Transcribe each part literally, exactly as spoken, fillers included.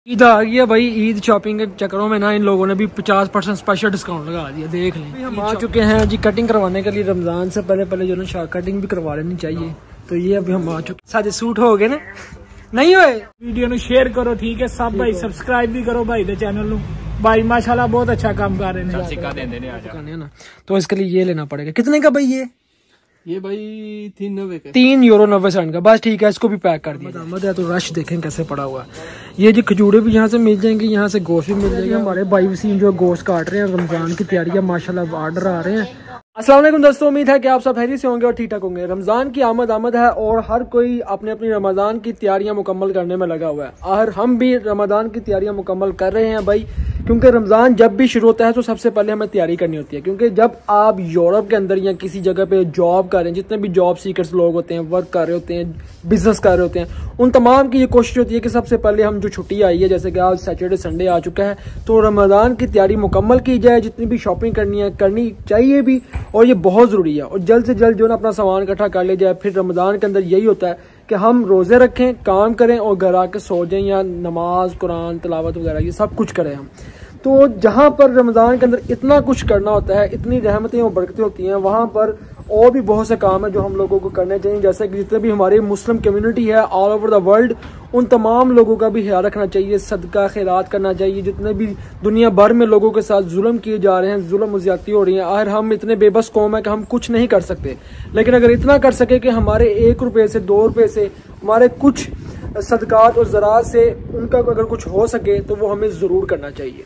ईद आ गई है भाई। ईद शॉपिंग के चक्करों में ना इन लोगों ने भी पचास परसेंट स्पेशल डिस्काउंट लगा दिया। देख लें हम आ चुके हैं जी कटिंग करवाने के लिए। रमजान से पहले पहले जो ना कटिंग भी करवा लेनी चाहिए। तो ये अभी हम आ चुके, सारे सूट हो गए ना नहीं हुए। वीडियो ਨੂੰ शेयर करो ठीक है सब भाई, सब्सक्राइब भी करो भाई दे चैनल ਨੂੰ भाई माशाल्लाह बहुत अच्छा काम कर रहे हैं। सिक्का देंदे ने आज ना तो इसके लिए ये लेना पड़ेगा। कितने का भाई ये ये भाई तीन नब्बे का, तीन यूरो नब्बे सेंट का। बस ठीक है, इसको भी पैक कर दिया। आमद है तो रश देखें कैसे पड़ा हुआ है। ये जो खजूरे भी यहाँ से मिल जाएंगे, यहाँ से गोश्त भी मिल जाएगा। हमारे भाई वसीम जो गोश्त काट रहे हैं, रमजान की तैयारियां माशाल्लाह ऑर्डर आ रहे हैं। अस्सलाम वालेकुम दोस्तों, उम्मीद है कि आप सब खैरियत से होंगे और ठीक ठाक होंगे। रमजान की आमद आमद है और हर कोई अपने अपनी रमजान की तैयारियां मुकम्मल करने में लगा हुआ है। और हम भी रमजान की तैयारियां मुकम्मल कर रहे हैं भाई, क्योंकि रमजान जब भी शुरू होता है तो सबसे पहले हमें तैयारी करनी होती है। क्योंकि जब आप यूरोप के अंदर या किसी जगह पे जॉब कर रहे हैं, जितने भी जॉब सीकर्स लोग होते हैं, वर्क कर रहे होते हैं, बिजनेस कर रहे होते हैं, उन तमाम की ये कोशिश होती है कि सबसे पहले हम जो छुट्टी आई है, जैसे कि आज सैटरडे संडे आ चुका है, तो रमजान की तैयारी मुकम्मल की जाए। जितनी भी शॉपिंग करनी है करनी चाहिए भी, और ये बहुत जरूरी है। और जल्द से जल्द जो ना अपना सामान इकट्ठा कर ले जाए। फिर रमजान के अंदर यही होता है कि हम रोजे रखें, काम करें और घर आके सो जाएं या नमाज कुरान तिलावत वगैरह ये सब कुछ करें हम। तो जहाँ पर रमजान के अंदर इतना कुछ करना होता है, इतनी रहमतें और बरकतें होती हैं, वहाँ पर और भी बहुत से काम है जो हम लोगों को करने चाहिए। जैसे कि जितने भी हमारी मुस्लिम कम्युनिटी है ऑल ओवर द वर्ल्ड, उन तमाम लोगों का भी ख्याल रखना चाहिए, सदका खैरात करना चाहिए। जितने भी दुनिया भर में लोगों के साथ जुल्म किए जा रहे हैं, जुल्म ज्यादती हो रही है, और हम इतने बेबस कौम है कि हम कुछ नहीं कर सकते। लेकिन अगर इतना कर सके कि हमारे एक रुपये से दो रुपये से हमारे कुछ सदकात और ज़रात से उनका अगर कुछ हो सके तो वो हमें ज़रूर करना चाहिए।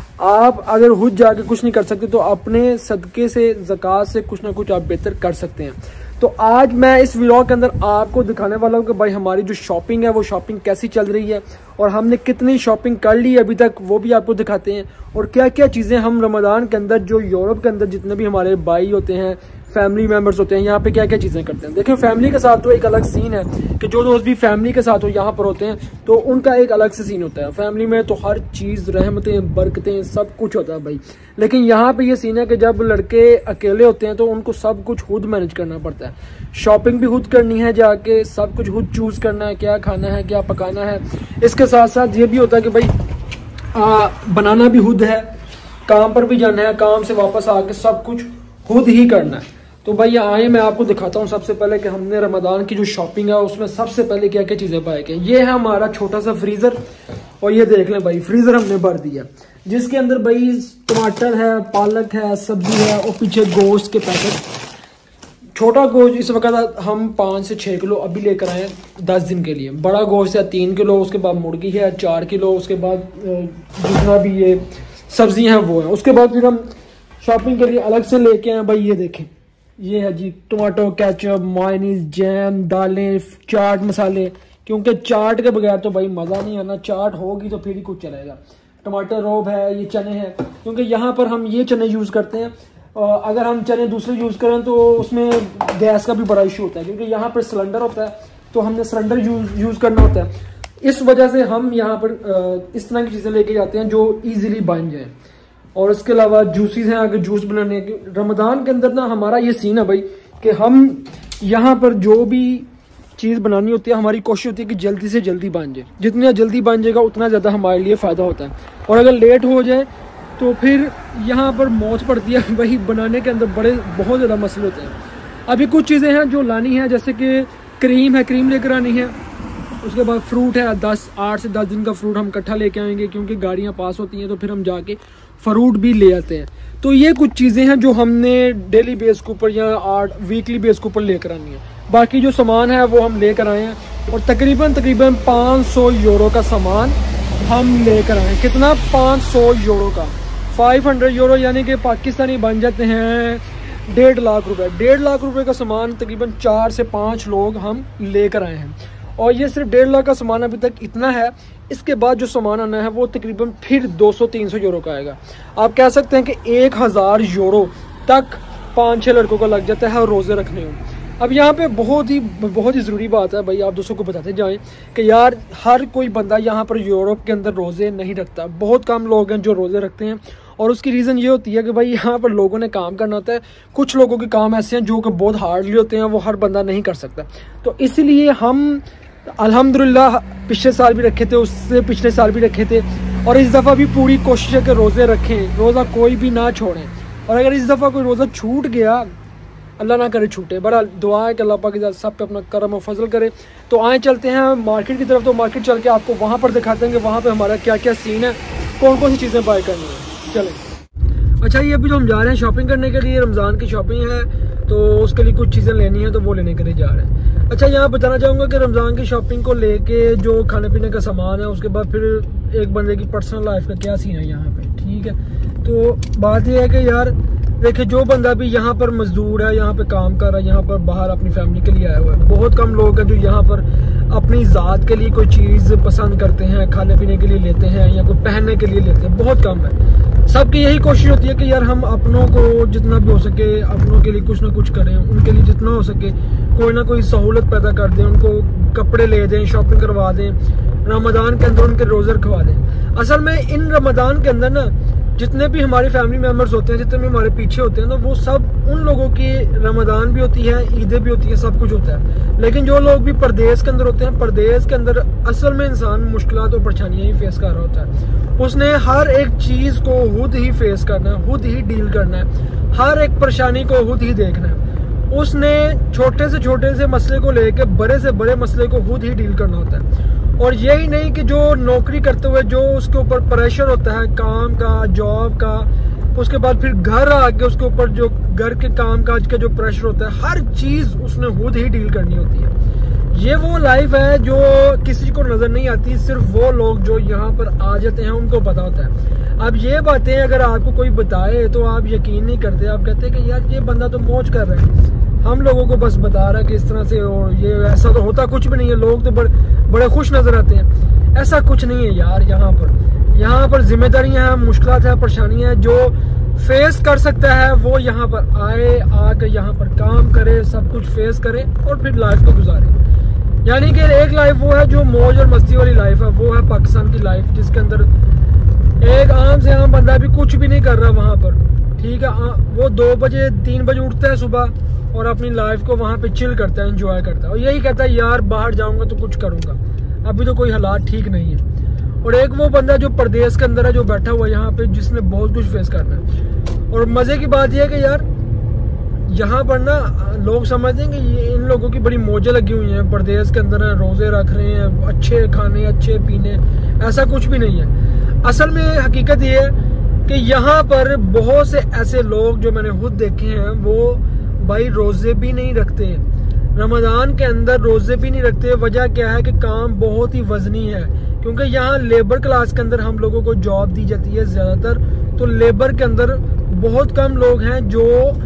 आप अगर खुद जाके कुछ नहीं कर सकते तो अपने सदके से ज़कात से कुछ ना कुछ आप बेहतर कर सकते हैं। तो आज मैं इस व्लॉग के अंदर आपको दिखाने वाला हूँ कि भाई हमारी जो शॉपिंग है वो शॉपिंग कैसी चल रही है और हमने कितनी शॉपिंग कर ली अभी तक, वो भी आपको दिखाते हैं। और क्या क्या चीज़ें हम रमज़ान के अंदर, जो यूरोप के अंदर जितने भी हमारे भाई होते हैं, फैमिली मेम्बर्स होते हैं, यहाँ पे क्या क्या चीज़ें करते हैं। देखिए फैमिली के साथ तो एक अलग सीन है कि जो दोस्त भी फैमिली के साथ हो यहाँ पर होते हैं तो उनका एक अलग से सीन होता है। फैमिली में तो हर चीज़ रहमतें बरकतें सब कुछ होता है भाई। लेकिन यहाँ पे ये सीन है कि जब लड़के अकेले होते हैं तो उनको सब कुछ खुद मैनेज करना पड़ता है। शॉपिंग भी खुद करनी है, जाके सब कुछ खुद चूज़ करना है, क्या खाना है क्या पकाना है। इसके साथ साथ ये भी होता है कि भाई आ, बनाना भी खुद है, काम पर भी जाना है, काम से वापस आके सब कुछ खुद ही करना है। तो भाई आए मैं आपको दिखाता हूँ सबसे पहले कि हमने रमजान की जो शॉपिंग है उसमें सबसे पहले क्या क्या चीज़ें पाए के। ये है हमारा छोटा सा फ्रीज़र, और ये देख लें भाई फ्रीज़र हमने भर दिया, जिसके अंदर भाई टमाटर है, पालक है, सब्जी है और पीछे गोश्त के पैकेट। छोटा गोश्त इस वक्त हम पाँच से छः किलो अभी लेकर आए दस दिन के लिए। बड़ा गोश्त है तीन किलो, उसके बाद मुर्गी है चार किलो, उसके बाद जितना भी ये सब्जी हैं वो है। उसके बाद फिर हम शॉपिंग के लिए अलग से लेके आए भाई। ये देखें ये है जी टमाटो, केचप, मायोनीज, जैम, दालें, चाट मसाले। क्योंकि चाट के बगैर तो भाई मज़ा नहीं आना, चाट होगी तो फिर ही कुछ चलेगा। टमाटर रोब है, ये चने हैं, क्योंकि यहाँ पर हम ये चने यूज़ करते हैं। अगर हम चने दूसरे यूज़ करें तो उसमें गैस का भी बड़ा इशू होता है, क्योंकि यहाँ पर सिलेंडर होता है तो हमने सिलेंडर यूज़ यूज़ करना होता है। इस वजह से हम यहाँ पर इस तरह की चीज़ें लेके जाते हैं जो ईजिली बन जाए। और इसके अलावा जूसेस हैं, अगर जूस बनाने के रमज़ान के अंदर ना हमारा ये सीन है भाई कि हम यहाँ पर जो भी चीज़ बनानी होती है हमारी कोशिश होती है कि जल्दी से जल्दी बन जाए। जितना जल्दी बन जाएगा उतना ज़्यादा हमारे लिए फ़ायदा होता है। और अगर लेट हो जाए तो फिर यहाँ पर मौत पड़ती है भाई। बनाने के अंदर बड़े बहुत ज़्यादा मसले होते हैं। अभी कुछ चीज़ें हैं जो लानी है, जैसे कि क्रीम है, क्रीम लेकर आनी है। उसके बाद फ्रूट है, दस आठ से दस दिन का फ्रूट हम इकट्ठा लेके आएंगे, क्योंकि गाड़ियाँ पास होती हैं तो फिर हम जाके फ्रूट भी ले आते हैं। तो ये कुछ चीज़ें हैं जो हमने डेली बेस के ऊपर या आठ वीकली बेस के ऊपर लेकर आनी है। बाकी जो सामान है वो हम लेकर आए हैं, और तकरीबन तकरीबन पाँच सौ यूरो का सामान हम लेकर आए हैं। कितना? पाँच सौ यूरो का, पाँच सौ यूरो यानी कि पाकिस्तानी बन जाते हैं डेढ़ लाख रुपए। डेढ़ लाख रुपए का सामान तकरीबन चार से पाँच लोग हम लेकर आए हैं। और ये सिर्फ डेढ़ लाख का सामान अभी तक इतना है। इसके बाद जो सामान आना है वो तकरीबन फिर दो सौ तीन सौ यूरो का आएगा। आप कह सकते हैं कि एक हज़ार यूरो तक पाँच छः लड़कों का लग जाता है रोज़े रखने में। अब यहाँ पे बहुत ही बहुत ही ज़रूरी बात है भाई, आप दोस्तों को बताते जाएं कि यार हर कोई बंदा यहाँ पर यूरोप के अंदर रोज़े नहीं रखता। बहुत कम लोग हैं जो रोज़े रखते हैं, और उसकी रीज़न ये होती है कि भाई यहाँ पर लोगों ने काम करना होता है। कुछ लोगों के काम ऐसे हैं जो कि बहुत हार्डली होते हैं, वो हर बंदा नहीं कर सकता। तो इसलिए हम अल्हम्दुलिल्लाह पिछले साल भी रखे थे, उससे पिछले साल भी रखे थे, और इस दफ़ा भी पूरी कोशिश है कि रोज़े रखें, रोज़ा कोई भी ना छोड़ें। और अगर इस दफ़ा कोई रोज़ा छूट गया, अल्लाह ना करे छूटे, बड़ा दुआ है कि अल्लाह पाक के सब पे अपना करम और फजल करे। तो आए चलते हैं मार्केट की तरफ। तो मार्केट चल के आपको वहाँ पर दिखाते हैं कि वहाँ पर हमारा क्या क्या सीन है, कौन कौन सी चीज़ें बाय करनी है। चलें। अच्छा, ये अभी तो हम जा रहे हैं शॉपिंग करने के लिए, रमज़ान की शॉपिंग है, तो उसके लिए कुछ चीज़ें लेनी है, तो वो लेने के लिए जा रहे हैं। अच्छा, यहाँ बताना चाहूँगा कि रमज़ान की शॉपिंग को लेके जो खाने पीने का सामान है, उसके बाद फिर एक बंदे की पर्सनल लाइफ का क्या सीन है यहाँ पे, ठीक है। तो बात यह है कि यार देखिए, जो बंदा भी यहाँ पर मजदूर है, यहाँ पे काम कर रहा है, यहाँ पर बाहर अपनी फैमिली के लिए आया हुआ है, बहुत कम लोग हैं जो यहाँ पर अपनी ज़ात के लिए कोई चीज़ पसंद करते हैं, खाने पीने के लिए लेते हैं या कोई पहनने के लिए लेते हैं, बहुत कम है। सबकी यही कोशिश होती है कि यार हम अपनों को जितना भी हो सके अपनों के लिए कुछ ना कुछ करें, उनके लिए जितना हो सके कोई ना कोई सहूलत पैदा कर दें, उनको कपड़े ले दें, शॉपिंग करवा दें, रमज़ान के अंदर उनके रोज़े रखवा दें। असल में इन रमज़ान के अंदर ना जितने भी हमारी फैमिली मेम्बर्स होते हैं, जितने भी हमारे पीछे होते हैं ना, वो सब उन लोगों की रमज़ान भी होती है, ईदें भी होती है, सब कुछ होता है। लेकिन जो लोग भी परदेश के अंदर होते हैं, परदेश के अंदर असल में इंसान मुश्किलात और परेशानियां ही फेस कर रहा होता है। उसने हर एक चीज़ को खुद ही फेस करना है, खुद ही डील करना है, हर एक परेशानी को खुद ही देखना है। उसने छोटे से छोटे से मसले को लेकर बड़े से बड़े मसले को खुद ही डील करना होता है। और यही नहीं कि जो नौकरी करते हुए जो उसके ऊपर प्रेशर होता है काम का, जॉब का, उसके बाद फिर घर आके उसके ऊपर जो घर के काम काज का जो प्रेशर होता है, हर चीज उसने खुद ही डील करनी होती है। ये वो लाइफ है जो किसी को नजर नहीं आती, सिर्फ वो लोग जो यहाँ पर आ जाते हैं उनको पता होता है। अब ये बातें अगर आपको कोई बताए तो आप यकीन नहीं करते, आप कहते हैं कि यार ये बंदा तो मौज कर रहा है, हम लोगों को बस बता रहा है कि इस तरह से, और ये ऐसा तो होता कुछ भी नहीं है, लोग तो बड़े बड़े खुश नजर आते हैं। ऐसा कुछ नहीं है यार, यहाँ पर यहाँ पर जिम्मेदारियां हैं, मुश्किलात है, परेशानियां हैं। जो फेस कर सकता है वो यहाँ पर आए, आकर यहाँ पर काम करे, सब कुछ फेस करे और फिर लाइफ को गुजारे। यानी कि एक लाइफ वो है जो मौज और मस्ती वाली लाइफ है, वो है पाकिस्तान की लाइफ, जिसके अंदर एक आम से आम बंदा भी कुछ भी नहीं कर रहा वहाँ पर, ठीक है। वो दो बजे तीन बजे उठता है सुबह और अपनी लाइफ को वहाँ पे चिल करता है, एंजॉय करता है, और यही कहता है यार बाहर जाऊंगा तो कुछ करूंगा, अभी तो कोई हालात ठीक नहीं है। और एक वो बंदा जो प्रदेश के अंदर है, जो बैठा हुआ है यहाँ पे, जिसने बहुत कुछ फेस करना है। और मजे की बात यह है कि यार यहाँ पर ना लोग समझते हैं कि ये इन लोगों की बड़ी मौजें लगी हुई हैं, प्रदेश के अंदर है, रोजे रख रहे हैं, अच्छे खाने अच्छे पीने, ऐसा कुछ भी नहीं है। असल में हकीकत ये है कि यहाँ पर बहुत से ऐसे लोग जो मैंने खुद देखे हैं, वो भाई रोजे भी नहीं रखते, रमजान के अंदर रोजे भी नहीं रखते। वजह क्या है कि काम बहुत ही वजनी है, क्योंकि यहाँ लेबर क्लास के अंदर हम लोगों को जॉब दी जाती है ज्यादातर, तो लेबर के अंदर बहुत कम लोग हैं जो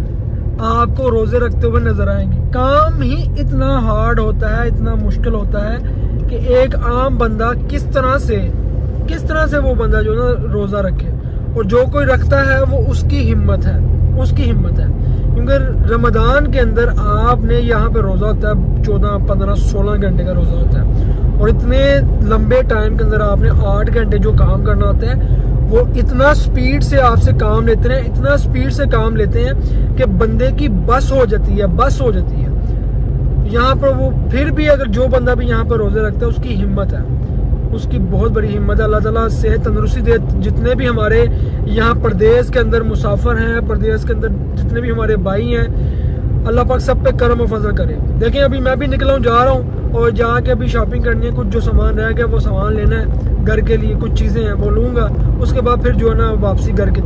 आपको रोजे रखते हुए नजर आएंगे। काम ही इतना हार्ड होता है, इतना मुश्किल होता है कि एक आम बंदा किस तरह से किस तरह से वो बंदा जो ना रोजा रखे, और जो कोई रखता है वो उसकी हिम्मत है, उसकी हिम्मत है। क्योंकि रमजान के अंदर आपने यहाँ पे रोजा होता है चौदह पंद्रह सोलह घंटे का रोजा होता है, और इतने लंबे टाइम के अंदर आपने आठ घंटे जो काम करना होता है, वो इतना स्पीड से आपसे काम लेते हैं, इतना स्पीड से काम लेते हैं कि बंदे की बस हो जाती है, बस हो जाती है यहाँ पर। वो फिर भी अगर जो बंदा भी यहाँ पर रोजे रखता है, उसकी हिम्मत है, उसकी बहुत बड़ी हिम्मत है। अल्लाह ताला सेहत तंदुरुस्ती दे। जितने भी हमारे यहाँ प्रदेश के अंदर मुसाफिर हैं, प्रदेश के अंदर जितने भी हमारे भाई हैं, अल्लाह पाक सब पे करम और फजल करे। देखिए अभी मैं भी निकला हूँ, जा रहा हूँ, और जाके अभी शॉपिंग करनी है, कुछ जो सामान रह गया वो सामान लेना है घर के लिए, कुछ चीज़ें हैं वो लूँगा, उसके बाद फिर जो है ना वापसी घर की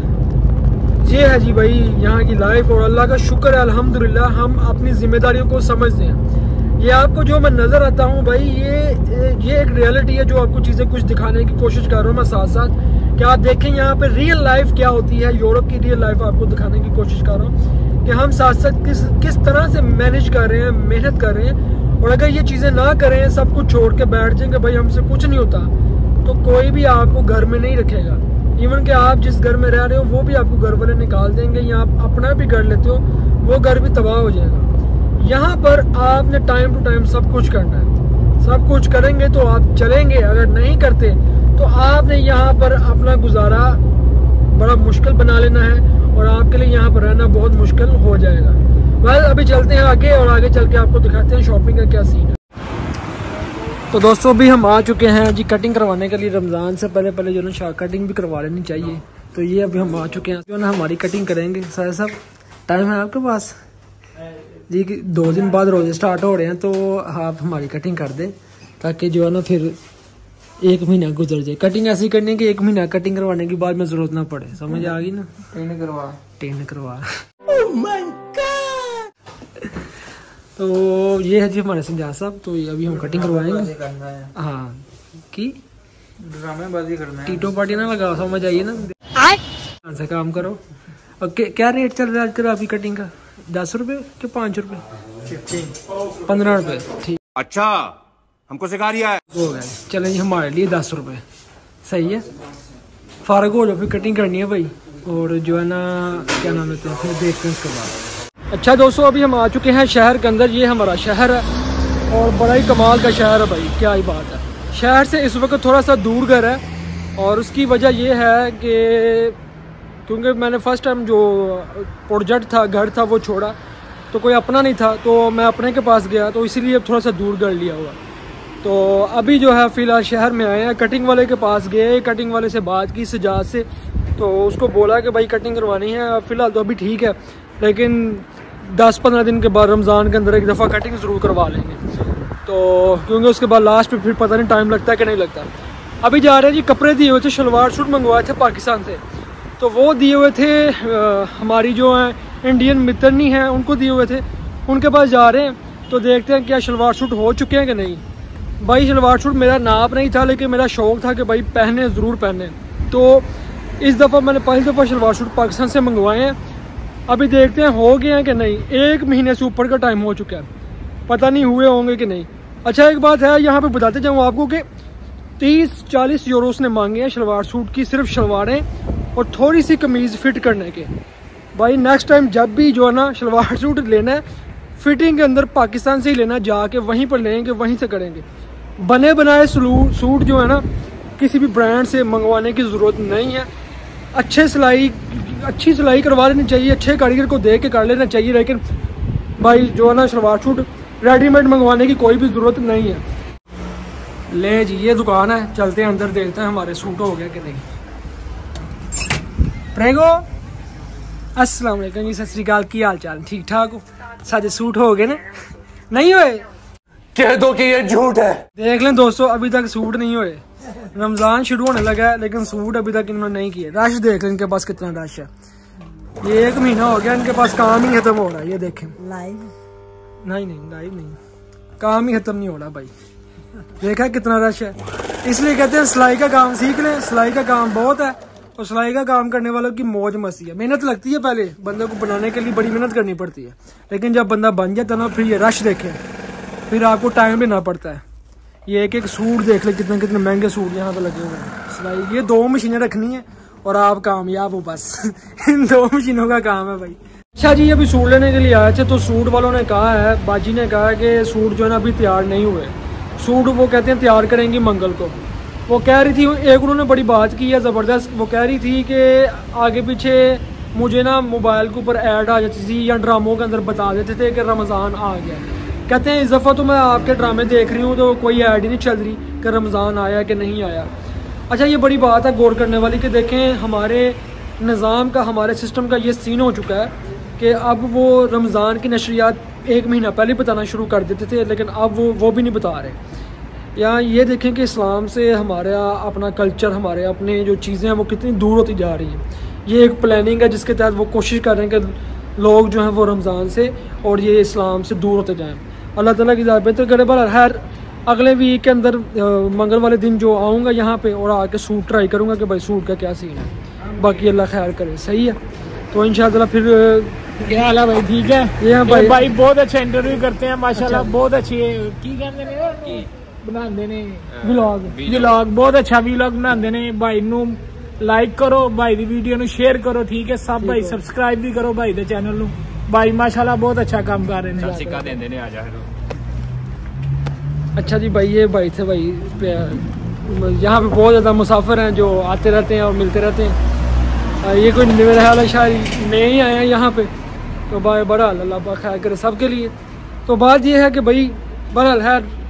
तरफ। ये है जी भाई यहाँ की लाइफ, और अल्लाह का शुक्र है अल्हम्दुलिल्लाह हम अपनी जिम्मेदारियों को समझते हैं। ये आपको जो मैं नजर आता हूँ भाई, ये ये एक रियलिटी है जो आपको चीजें कुछ दिखाने की कोशिश कर रहा हूँ मैं साथ साथ, कि आप देखें यहाँ पे रियल लाइफ क्या होती है, यूरोप की रियल लाइफ आपको दिखाने की कोशिश कर रहा हूँ कि हम साथ साथ किस किस तरह से मैनेज कर रहे हैं, मेहनत कर रहे हैं। और अगर ये चीजें ना करें, सब कुछ छोड़ के बैठ जाएंगे भाई हमसे कुछ नहीं होता, तो कोई भी आपको घर में नहीं रखेगा। इवन कि आप जिस घर में रह रहे हो वो भी आपको घर वाले निकाल देंगे, या आप अपना भी घर लेते हो वो घर भी तबाह हो जाएगा। यहाँ पर आपने टाइम टू टाइम सब कुछ करना है, सब कुछ करेंगे तो आप चलेंगे, अगर नहीं करते तो आपने यहाँ पर अपना गुजारा बड़ा मुश्किल बना लेना है, और आपके लिए यहाँ पर रहना बहुत मुश्किल हो जाएगा। वेल अभी चलते हैं आगे, और आगे चल के आपको दिखाते हैं शॉपिंग का क्या सीन है। तो दोस्तों अभी हम आ चुके हैं जी कटिंग करवाने के लिए। रमज़ान से पहले पहले जो ना शाह कटिंग भी करवा लेनी चाहिए। तो ये अभी हम आ चुके हैं जो ना हमारी कटिंग करेंगे। सारे साहब टाइम है आपके पास जी? दो दिन बाद रोजे स्टार्ट हो रहे हैं तो आप हमारी कटिंग कर दें ताकि जो है ना फिर एक महीना गुजर जाए। कटिंग ऐसी करनी कि एक महीना कटिंग करवाने के बाद में जरूरत ना पड़े। समझ आ गई ना? टेन करवा टेन करवा oh my God! तो ये है जी हमारे संजान साहब। तो अभी हम कटिंग करवाएंगे। हाँ की ड्रामेबाजी करना है। टीटो पार्टी ना लगाओ, समझ आइए ना। से काम करो। ओके क्या रेट चल रहा है आजकल आपकी कटिंग का? दस रुपए कि पाँच रुपए? पंद्रह रुपए। ठीक अच्छा हमको सिखा रिया है। हो गया चलें जी हमारे लिए दस रुपए सही है। फारग हो जाओ फिर कटिंग करनी है भाई। और जो है ना क्या नाम लेते हैं फिर देखते हैं उसके बाद। अच्छा दोस्तों अभी हम आ चुके हैं शहर के अंदर। ये हमारा शहर है और बड़ा ही कमाल का शहर है भाई, क्या ही बात है। शहर से इस वक्त थोड़ा सा दूर घर है और उसकी वजह ये है कि क्योंकि मैंने फर्स्ट टाइम जो प्रोजेक्ट था घर था वो छोड़ा तो कोई अपना नहीं था तो मैं अपने के पास गया तो इसीलिए थोड़ा सा दूर घर लिया हुआ। तो अभी जो है फ़िलहाल शहर में आए हैं। कटिंग वाले के पास गए, कटिंग वाले से बात की सजाद से, तो उसको बोला कि भाई कटिंग करवानी है। फ़िलहाल तो अभी ठीक है लेकिन दस पंद्रह दिन के बाद रमज़ान के अंदर एक दफ़ा कटिंग ज़रूर करवा लेंगे। तो क्योंकि उसके बाद लास्ट में फिर पता नहीं टाइम लगता है कि नहीं लगता। अभी जा रहे हैं जी, कपड़े दिए हुए थे, शलवार सूट मंगवाए थे पाकिस्तान से, तो वो दिए हुए थे आ, हमारी जो हैं इंडियन मित्रनी हैं उनको दिए हुए थे, उनके पास जा रहे हैं। तो देखते हैं क्या शलवार सूट हो चुके हैं कि नहीं। भाई शलवार सूट मेरा नाप नहीं था लेकिन मेरा शौक़ था कि भाई पहने ज़रूर पहने। तो इस दफ़ा मैंने पहली दफ़ा शलवार सूट पाकिस्तान से मंगवाए हैं। अभी देखते हैं हो गए हैं कि नहीं। एक महीने से ऊपर का टाइम हो चुका है, पता नहीं हुए होंगे कि नहीं। अच्छा एक बात है यहाँ पे बताते जाऊँ आपको कि तीस चालीस यूरो उसने मांगे हैं शलवार सूट की, सिर्फ शलवारें और थोड़ी सी कमीज़ फिट करने के। भाई नेक्स्ट टाइम जब भी जो है ना शलवार सूट लेना है फिटिंग के अंदर पाकिस्तान से ही लेना, जाके वहीं पर लेंगे वहीं से करेंगे। बने बनाए सूट जो है ना किसी भी ब्रांड से मंगवाने की ज़रूरत नहीं है। अच्छे सिलाई अच्छी सिलाई करवा लेनी चाहिए, अच्छे कारीगर को देख के कर लेना चाहिए। लेकिन भाई जो है ना शलवार सूट रेडीमेड मंगवाने की कोई भी ज़रूरत नहीं है। ले जी ये दुकान है, चलते हैं अंदर देखते हैं हमारे सूट हो गया कि नहीं। प्रेगो अस्सलाम वालेकुम जी, सत श्री अकाल, की हाल चाल? ठीक ठाक हो? सारे सूट हो गए ना? नहीं हुए? कह दो कि ये झूठ है। देख लें दोस्तों अभी तक सूट नहीं हुए। रमज़ान शुरू होने लगा है लेकिन सूट अभी तक इन्होंने नहीं किए। रश देख लें इनके पास कितना रश है। ये एक महीना हो गया इनके पास काम ही खत्म हो रहा है। ये देखें लाइव नहीं नहीं लाइव नहीं, काम ही खत्म नहीं हो रहा भाई। देखा कितना रश है। इसलिए कहते हैं सिलाई का काम सीख लें, सिलाई का काम बहुत है और सिलाई का काम करने वालों की मौज मस्ती है। मेहनत लगती है, पहले बंदे को बनाने के लिए बड़ी मेहनत करनी पड़ती है, लेकिन जब बंदा बन जाता है ना फिर ये रश देखें, फिर आपको टाइम लेना पड़ता है। ये एक एक सूट देख ले, कितने कितने महंगे सूट यहाँ पे लगे हुए हैं। सिलाई ये दो मशीनें रखनी है और आप कामयाब हो बस। इन दो मशीनों का काम है भाई। अच्छा जी अभी सूट लेने के लिए आए थे तो सूट वालों ने कहा है, बाजी ने कहा है कि सूट जो है ना अभी तैयार नहीं हुए। सूट वो कहते हैं तैयार करेंगी मंगल को। वो कह रही थी, एक उन्होंने बड़ी बात की है ज़बरदस्त। वो कह रही थी कि आगे पीछे मुझे ना मोबाइल के ऊपर ऐड आ जाती थी या ड्रामों के अंदर बता देते थे कि रमज़ान आ गया। कहते हैं इस दफ़ा तो मैं आपके ड्रामे देख रही हूँ तो कोई ऐड ही नहीं चल रही कि रमज़ान आया कि नहीं आया। अच्छा ये बड़ी बात है गौर करने वाली कि देखें हमारे निज़ाम का, हमारे सिस्टम का ये सीन हो चुका है कि अब वो रमज़ान की नशरियात एक महीना पहले बताना शुरू कर देते थे लेकिन अब वो वो भी नहीं बता रहे। या ये देखें कि इस्लाम से हमारा अपना कल्चर, हमारे अपने जो चीज़ें हैं वो कितनी दूर होती जा रही हैं। ये एक प्लानिंग है जिसके तहत वो कोशिश कर रहे हैं कि लोग जो हैं वो रमज़ान से और ये इस्लाम से दूर होते जाएँ। अल्लाह ताला की ज़ात बेहतर करे। बहर हर अगले वीक के अंदर मंगल वाले दिन जो आऊँगा यहाँ पे और आके सूट ट्राई करूँगा कि भाई सूट का क्या सीन है। बाकी अल्लाह खैर करे, सही है। तो इंशाअल्लाह फिर क्या हाल है भाई? ठीक है ये भाई भाई बहुत अच्छा इंटरव्यू करते हैं माशाल्लाह। बहुत अच्छी की कहते ने बनाते ने व्लॉग व्लॉग बहुत अच्छा व्लॉग बनाते ने। भाई नू लाइक करो, भाई दी वीडियो नू शेयर करो, ठीक है सब भाई सब्सक्राइब भी करो भाई दे चैनल नू। भाई माशाल्लाह बहुत अच्छा काम कर रहे हैं। सिक्का देंदे ने आ जा। अच्छा जी भाई ये भाई थे भाई यहाँ पे बहुत ज़्यादा मुसाफिर हैं जो आते रहते हैं और मिलते रहते हैं। ये कोई मेरा ख्याल है शायद नए ही आए हैं यहाँ पे। तो भाई बड़ा अल्लाह खैर करे सबके लिए। तो बात ये है कि भाई बहरहाल है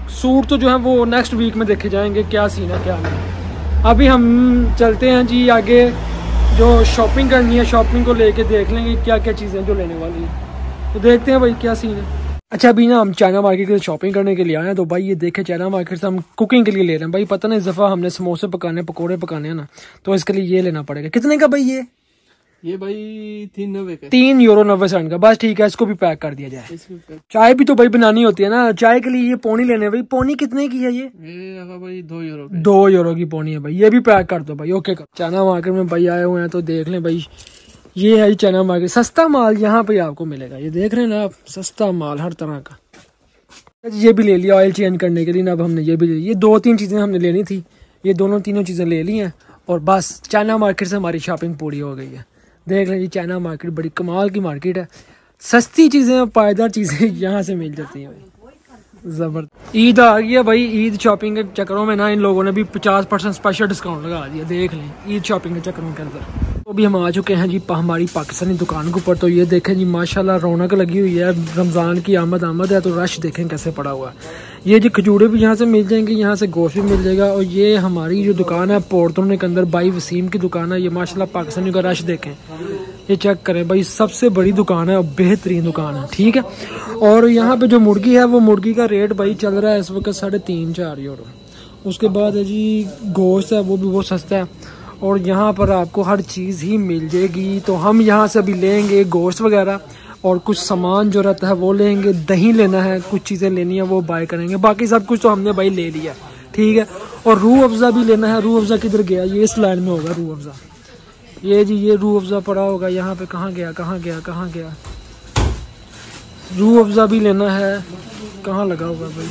सूट तो जो है वो नेक्स्ट वीक में देखे जाएंगे क्या सीन है क्या नहीं। अभी हम चलते हैं जी आगे, जो शॉपिंग करनी है शॉपिंग को लेके देख लेंगे क्या क्या चीज़ें जो लेने वाली है, तो देखते हैं भाई क्या सीन है। अच्छा अभी ना हम चाइना मार्केट के शॉपिंग करने के लिए आए हैं, तो भाई ये देखे चाइना मार्केट से हम कुकिंग के लिए ले रहे हैं भाई। पता नहीं इस दफ़ा हमने समोसे पकाने पकोड़े पकाने हैं ना, तो इसके लिए ये लेना पड़ेगा। कितने का भाई ये ये भाई तीन नब्बे का, तीन यूरो नब्बे सेंट का। बस ठीक है, इसको भी पैक कर दिया जाए। चाय भी तो भाई बनानी होती है ना, चाय के लिए ये पोनी लेने भाई। पोनी कितने की है ये? ये भाई दो यूरो का। दो यूरो की पोनी है भाई, ये भी पैक कर दो भाई। ओके कर। चाइना मार्केट में भाई आए हुए हैं, तो देख लें भाई ये है चाइना मार्केट। सस्ता माल यहाँ पे आपको मिलेगा, ये देख रहे हैं ना आप, सस्ता माल हर तरह का। ये भी ले लिया ऑयल चेंज करने के लिए ना, अब हमने ये भी ले लिया। ये दो तीन चीज़ें हमने लेनी थी, ये दोनों तीनों चीज़ें ले ली हैं और बस चाइना मार्केट से हमारी शॉपिंग पूरी हो गई है। देख लें जी चाइना मार्केट बड़ी कमाल की मार्केट है, सस्ती चीज़ें पायदार चीज़ें यहाँ से मिल जाती हैं भाई, ज़बरदस्त। ईद आ गई है भाई, ईद शॉपिंग के चक्करों में ना इन लोगों ने भी पचास परसेंट स्पेशल डिस्काउंट लगा दिया। देख लें ईद शॉपिंग के चक्करों के अंदर। तो भी हम आ चुके हैं जी हमारी पाकिस्तानी दुकान के ऊपर। तो ये देखें जी माशाल्लाह रौनक लगी हुई है, रमज़ान की आमद आमद है, तो रश देखें कैसे पड़ा हुआ है। ये जो खजूरे भी यहाँ से मिल जाएंगे, यहाँ से गोश्त भी मिल जाएगा। और ये हमारी जो दुकान है पोर्टोने के अंदर, भाई वसीम की दुकान है। ये माशाल्लाह पाकिस्तानी का रश देखें, ये चेक करें भाई, सबसे बड़ी दुकान है और बेहतरीन दुकान है, ठीक है। और यहाँ पे जो मुर्गी है, वो मुर्गी का रेट भाई चल रहा है इस वक्त साढ़े तीन चार यूरो। उसके बाद है जी गोश्त है, वो भी बहुत सस्ता है और यहाँ पर आपको हर चीज़ ही मिल जाएगी। तो हम यहाँ से अभी लेंगे गोश्त वगैरह और कुछ सामान जो रहता है वो लेंगे। दही लेना है, कुछ चीज़ें लेनी है वो बाय करेंगे, बाकी सब कुछ तो हमने भाई ले लिया, ठीक है। और रूह अफ़ज़ा भी लेना है। रूह अफ़ज़ा किधर गया? ये इस लाइन में होगा रूह अफ़ज़ा। ये जी ये रूह अफ़ज़ा पड़ा होगा यहाँ पे। कहाँ गया कहाँ गया कहाँ गया? रूह अफ़ज़ा भी लेना है, कहाँ लगा हुआ भाई?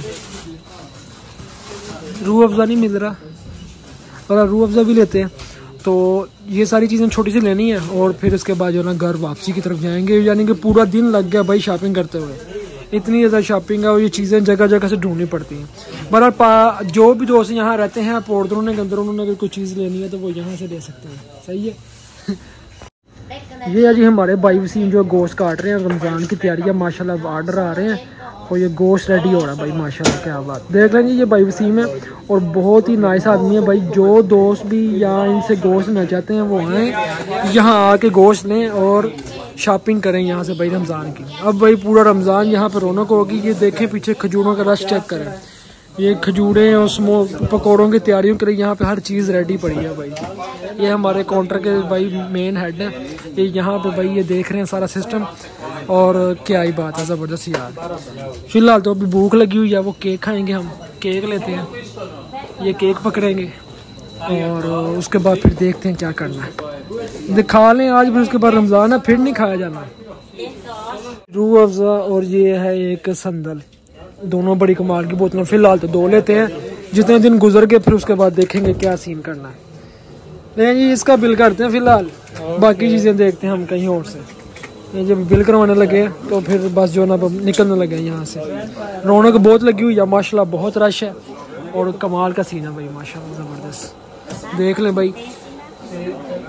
रूह अफ़ज़ा नहीं मिल रहा, और रूह अफ़ज़ा भी लेते हैं। तो ये सारी चीज़ें छोटी सी लेनी है और फिर उसके बाद जो ना घर वापसी की तरफ जाएंगे। यानी कि पूरा दिन लग गया भाई शॉपिंग करते हुए, इतनी ज़्यादा शॉपिंग है और ये चीज़ें जगह जगह से ढूंढनी पड़ती हैं। बहरहाल जो भी दोस्त यहाँ रहते हैं पोर्टोने के अंदर, उन्होंने अगर कोई चीज़ लेनी है तो वो यहाँ से ले सकते हैं, सही है। ये है जी हमारे भाई वसीम जो गोश्त काट रहे हैं, रमज़ान की तैयारी है माशाल्लाह, आर्डर आ रहे हैं और ये गोश्त रेडी हो रहा है भाई माशाल्लाह, क्या बात। देख लेंगे ये भाई वसीम है और बहुत ही नाइस आदमी है भाई। जो दोस्त भी यहाँ इनसे गोश्त लेना चाहते हैं वो आएँ यहाँ आके गोश्त लें और शॉपिंग करें यहाँ से भाई रमज़ान की। अब भाई पूरा रमज़ान यहाँ पर रौनक होगी। ये देखें पीछे खजूरों का रश चेक करें, ये खजूरें और स्मो पकौड़ों की तैयारियों के लिए यहाँ पे हर चीज़ रेडी पड़ी है भाई। ये हमारे काउंटर के भाई मेन हेड हैं, ये यहाँ पे भाई ये देख रहे हैं सारा सिस्टम। और क्या ही बात है, ज़बरदस्त यार। फिलहाल तो अभी भूख लगी हुई है, वो केक खाएंगे, हम केक लेते हैं, ये केक पकड़ेंगे और उसके बाद फिर देखते हैं क्या करना है। दिखा लें आज, फिर उसके बाद रमज़ान है, फिर नहीं खाया जाना। रूह अफ़ज़ा और ये है एक संदल, दोनों बड़ी कमाल की बोतलें। फिलहाल तो दो लेते हैं, जितने दिन गुजर गए फिर उसके बाद देखेंगे क्या सीन करना है। नहीं जी इसका बिल करते हैं फिलहाल, बाकी चीज़ें देखते हैं हम कहीं और से। ये जब बिल करवाने लगे तो फिर बस जो ना निकलने लगे यहाँ से। रौनक बहुत लगी हुई है माशाल्लाह, बहुत रश है और कमाल का सीन है भाई माशाल्लाह, ज़बरदस्त। देख लें भाई